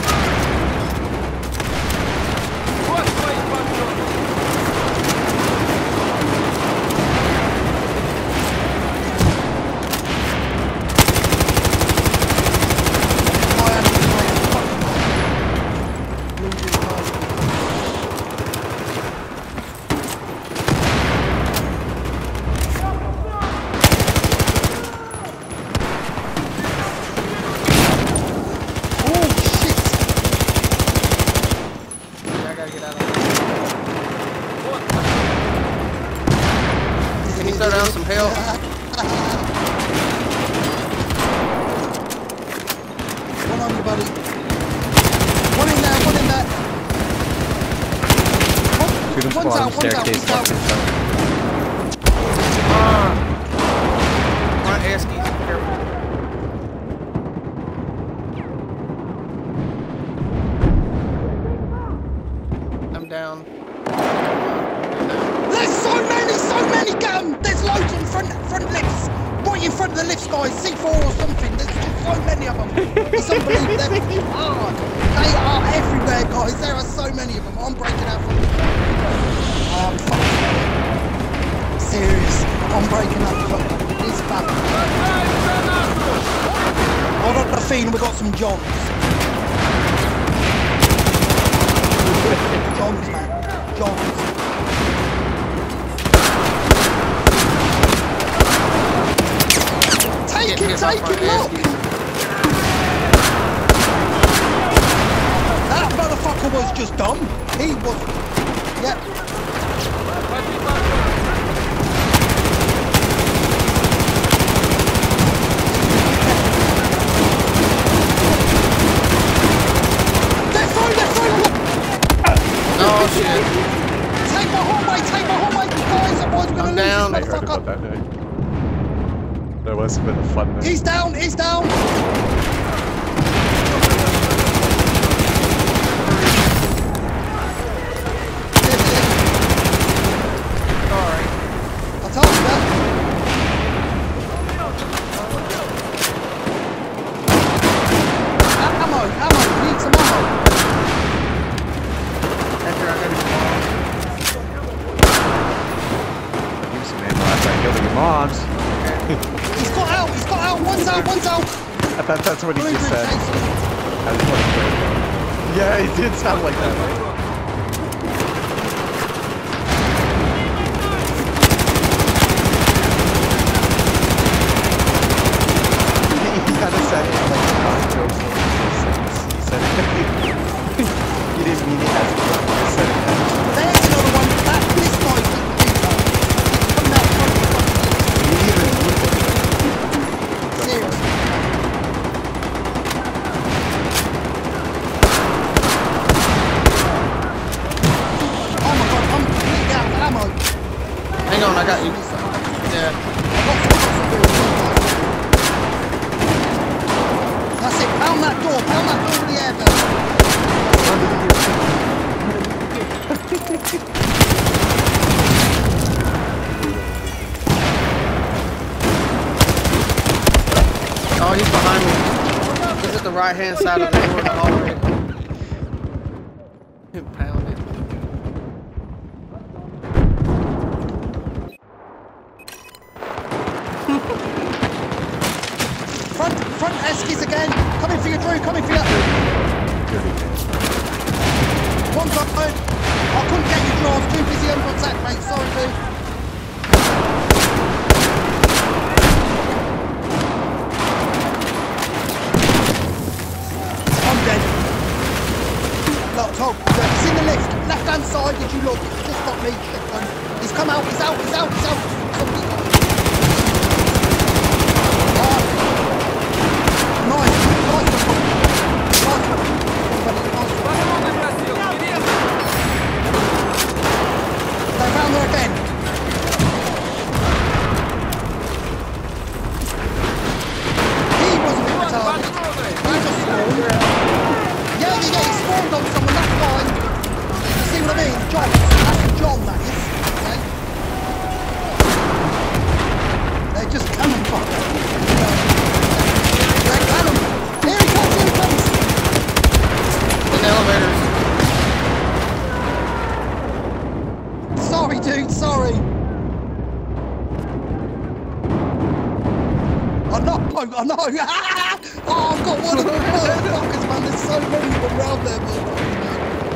What way, Buckshot? My enemy's like fucking hot. Losing cars. Oh shit! Yeah, I gotta get out of here. Can you throw down some help? One on you, buddy. One in there, one in there. Oh, Shoot him one's squad on out, the one's out, staircase. one's out. Fuck yourself. Front Eskies, careful. I'm down. There's so many, so many, get 'em! There's loads on front, front lifts. Right in front of the lifts, guys. C four or something. There's just so many of them. It's unbelievable. They're hard. They are everywhere, guys. There are so many of them. I'm breaking out from I'm fucking serious. I'm breaking up from this bad. I've got the feeling we got some Johns. Johns, man. Johns. Take Get him, hit take by him, look! Eskies. That motherfucker was just dumb. He was. Yep. They're through, they're through! Oh shit. Take my hallway, take my hallway, guys, otherwise we're gonna I'm lose down. this I heard about motherfucker. that day. That must have been a fun night. He's down, he's down! moms. He's got out, he's got out, one's out, one's out. I thought that's what he Blue just Bridge, said. Jason. I just wanted to- Yeah, it did sound like that. He kind of said it like a non-joke. He said it. He didn't mean it as a joke. He just said it as a joke. There's another one. That this guy's it's coming out front of the fucking He didn't even mean it. seriously. Oh my god, I'm completely out of ammo. Hang on, I got you. Yeah. I got some shots of real. That's it, pound that door, pound that door with the air gun. Oh, he's behind me. He's at the right hand side of the door in the hallway. Hit pounded. Front, front Eskies again. Coming for you, Drew, coming for you. One's up, mate. I couldn't get you, Drew. I was too busy under attack, mate. Sorry, dude. I'm dead. Look, Tom, he's in the lift. Left hand side, did you look? It's just got me. Shotgun. He's come out, he's out, he's out, he's out. Somebody got him. Oh. Nice, nice one. Nice one. Everybody, nice one. They're round there again. He was a bit retarded. He just spawned. Yeah, yeah, yeah, he spawned on someone, that's fine. You see what I mean? John. That's John, that is. Okay? They're just cannon fodder. They're cannon. Here he comes, here he comes. In the elevators. Sorry, dude, sorry. I know, I know. Oh, I've got one of them motherfuckers, man. There's so many of them around there, motherfuckers, man.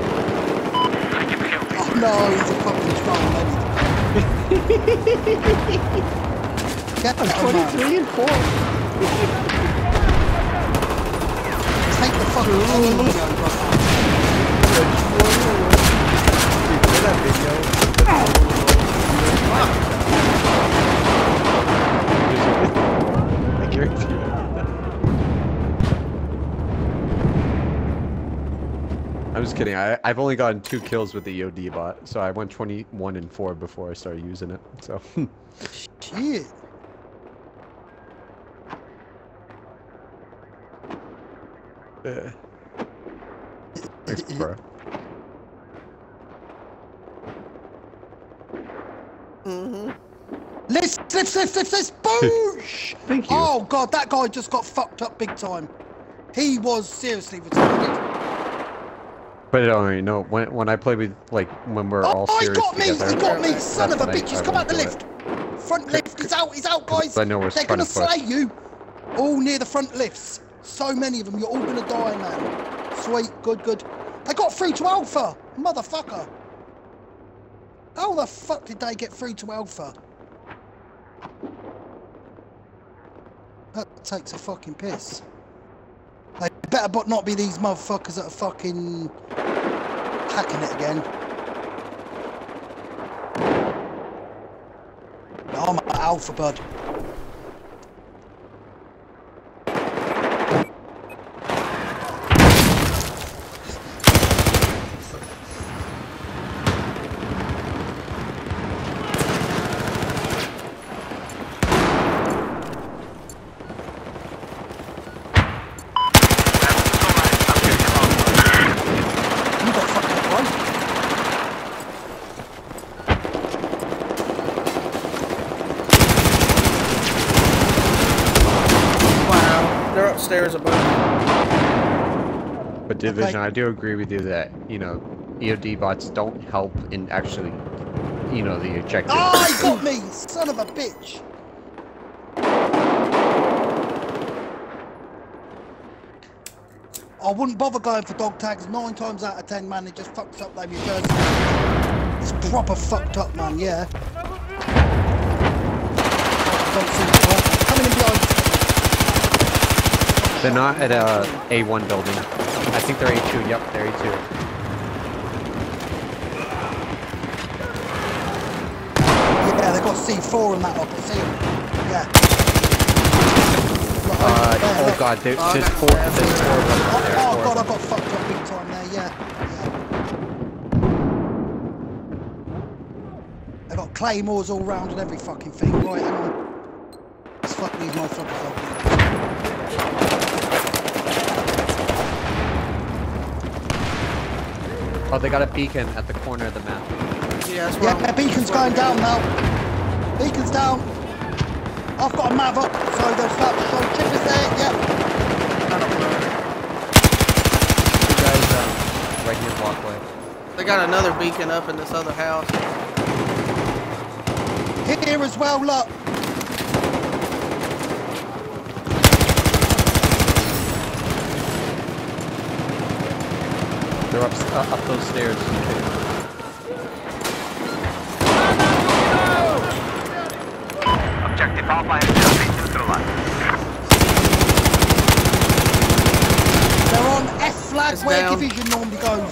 Oh no, he's a fucking troll, man. Get that twenty-three and four. Take the fucking team, bro. That video. I guarantee you. I'm just kidding. I, I've only gotten two kills with the E O D bot, so I went twenty-one and four before I started using it. So. Shit. Yeah. Thanks, bro. Lift, lift, lift, lift, lift, boosh! Thank you. Oh god, that guy just got fucked up big time. He was seriously retarded. But I mean, no, when when I play with like when we're all Oh, he serious got me! together, He got me! Son of a that's bitch! when He's I- come I out the won't lift. do Front lift. He's out. He's out, guys. I know we're They're trying gonna to push. slay you. All near the front lifts. So many of them. You're all gonna die, man. Sweet. Good. Good. They got through to Alpha, motherfucker. How the fuck did they get through to Alpha? That takes a fucking piss. They better but not be these motherfuckers that are fucking hacking it again. I'm at Alpha, bud. You got fucked up, right? Wow, they're upstairs above. But Division, Okay. I do agree with you that, you know, E O D bots don't help in actually, you know, the objective. Oh, he got me! Son of a bitch! I wouldn't bother going for dog tags. Nine times out of ten, man, it just fucks up like your jersey. It's proper fucked up, man. Yeah. Don't see the work. Coming in behind. They're not at a A one building. I think they're A two. Yep, they're A two. Yeah, they got C four in that up. I see them. Yeah. Look, Uh, there, oh look. god, there, Oh, there's that's four, bad. there's four of them. Oh, There's oh four god, of I them. got fucked up big time there. Yeah. Yeah. I got claymores all round and every fucking thing. Right, hang on. Let's fuck these motherfuckers up. Oh, they got a beacon at the corner of the map. Yeah, that's where Yeah, I'm- beacon's that's where going I'm down going. now. Beacon's down. I've got a mav up, so they'll start to show chippers there. Yep. You guys, um, right here, walkway. They got another beacon up in this other house. Here as well, look. They're up, uh, up those stairs. Objective Alpha has just been neutralized. They're on F flag It's where down. division normally goes.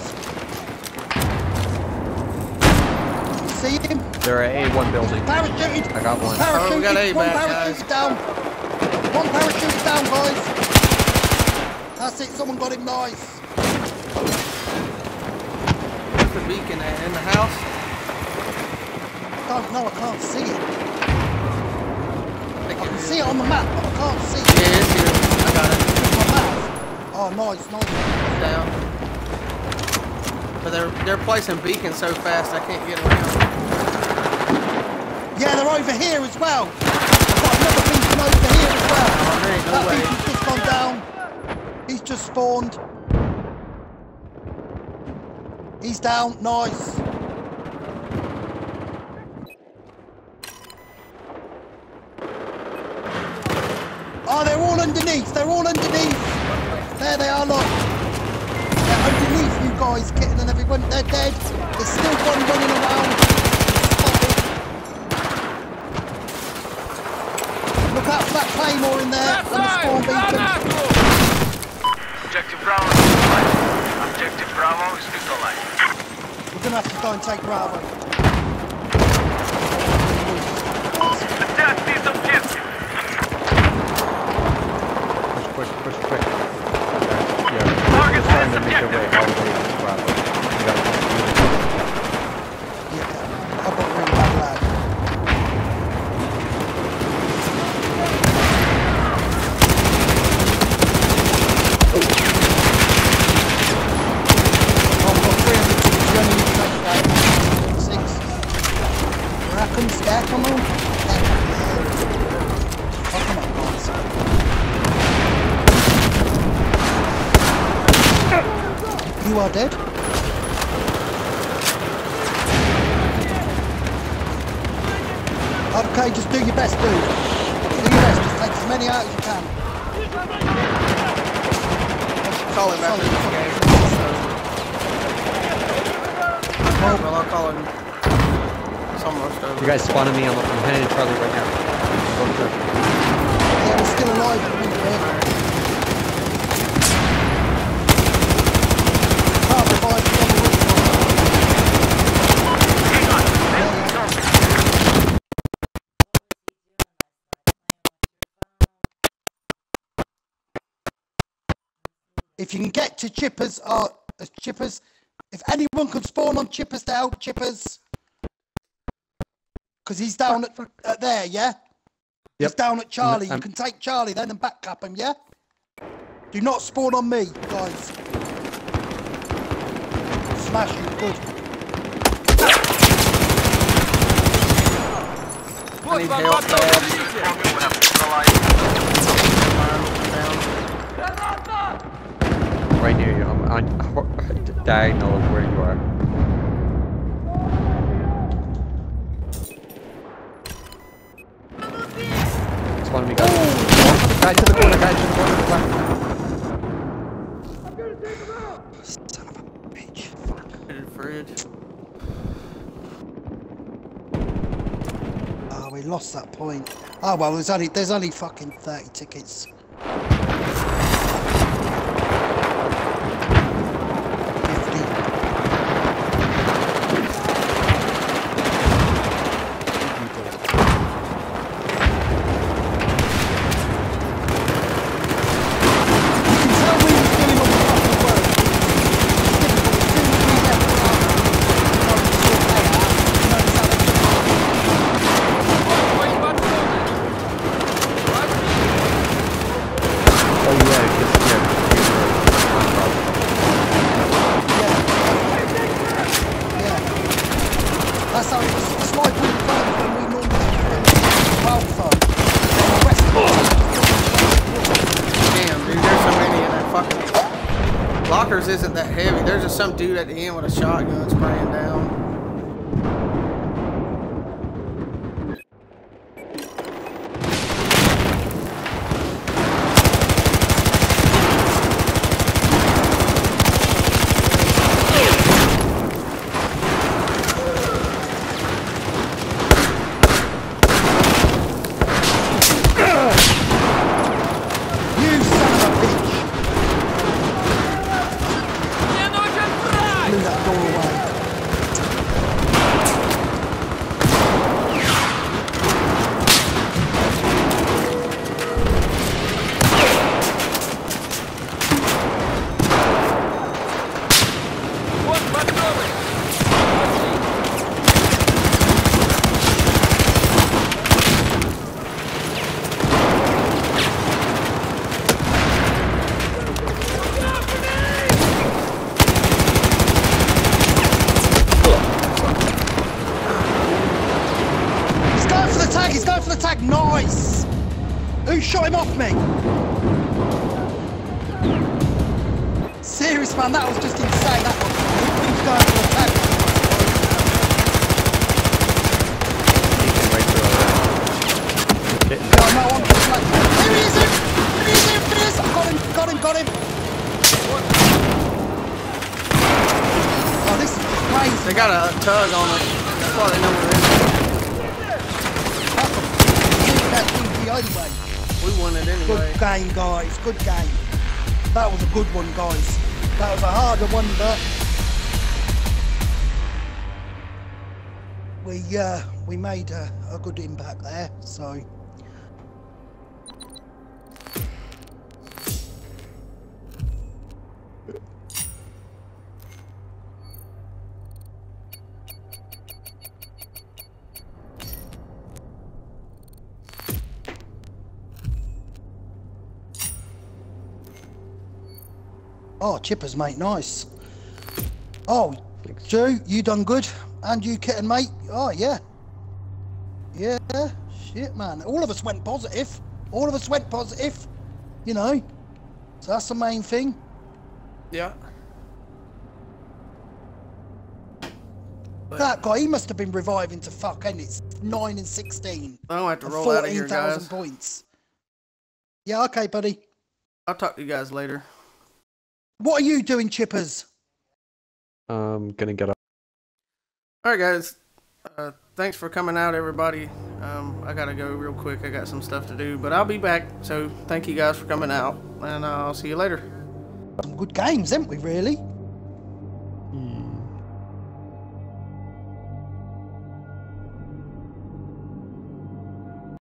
You see him? They're at A one building. Parachuted. I got one. Parachuted. Oh, we got A One back, parachute guys. down. One parachute down, guys. That's it. Someone got him nice. Where's the beacon at? In the house? Don't know. I can't see it. I think I it can is. see it on the map, but I can't see it. Yeah, it's here. I got it. It's my map. Oh, nice, nice. It's down. But they're they're placing beacons so fast I can't get around. Yeah, they're over here as well. I've got another beacon over here as well. Oh, there ain't no that way. beacon's just gone down. He's just spawned. He's down. Nice. Oh, they're all underneath. They're all underneath. There they are, look. They're underneath you guys, Kitten and everyone. They're dead. There's still one running around. Spotted. Look out for that claymore in there and the spawn beacon. Objective Bravo is neutralized. Objective Bravo is neutralized. We're gonna have to go and take Bravo. Attack these objectives. Push, push, push, quick. Okay. Yeah. Target They're trying to has make their way objective. all the way to Bravo. You gotta Yeah, I've got really bad lag. Oh, I've got three hundred tickets. You only need to take that. Six. Reckons, yeah, come on. Yeah. Oh, come on, guys. You are dead. Okay, just do your best, dude. Do your best. Just take as many out as you can. Call him after this game. Well, I'll call him. It's almost over. You guys spawning me. I'm, I'm heading to Charlie right now. Go through. Yeah, we're still alive. But we're dead. Can't revive you on the roof. Hang on. Yeah, yeah. If you can get to Chippers, uh, uh, Chippers, if anyone could spawn on Chippers to help Chippers, because he's down at, at there, yeah? He's Yep. down at Charlie. I'm- You can take Charlie then and backcap him, yeah? Do not spawn on me, guys. Smash you, good. I need help bad. Target will have neutralized. Right near you. I'm on diagonal of where you are. Spawn me, guys. Guy to the corner, guy to the corner. Left. Son of a bitch. Fuck. In the fridge. Oh, we lost that point. Oh well, there's only there's only fucking thirty tickets. Isn't that heavy. There's just some dude at the end with a shotgun spraying down. Nice! Who shot him off me? Serious, man, that was just insane. That was, who's going for the attack? No, no, I'm just like, here he is! Here he is! Here he is! I got him! Got him! Got him! Oh, this is crazy. They got a tug on it. That's why they know we're in there. Anyway. We won it anyway. Good game, guys. Good game. That was a good one, guys. That was a harder one, but we uh, we made a, a good impact there. So. Oh, chippers, mate, nice. Oh, Joe, you done good. And you, Kitten, mate. Oh, yeah. Yeah, shit, man. All of us went positive. All of us went positive. You know. So that's the main thing. Yeah. But that guy, he must have been reviving to fuck, and it's nine and sixteen. I don't have to roll out of here, guys. fourteen thousand points. Yeah, okay, buddy. I'll talk to you guys later. What are you doing, chippers? I'm gonna get up. Alright, guys. Uh, thanks for coming out, everybody. Um, I gotta go real quick. I got some stuff to do, but I'll be back. So thank you guys for coming out, and uh, I'll see you later. Some good games, haven't we, really?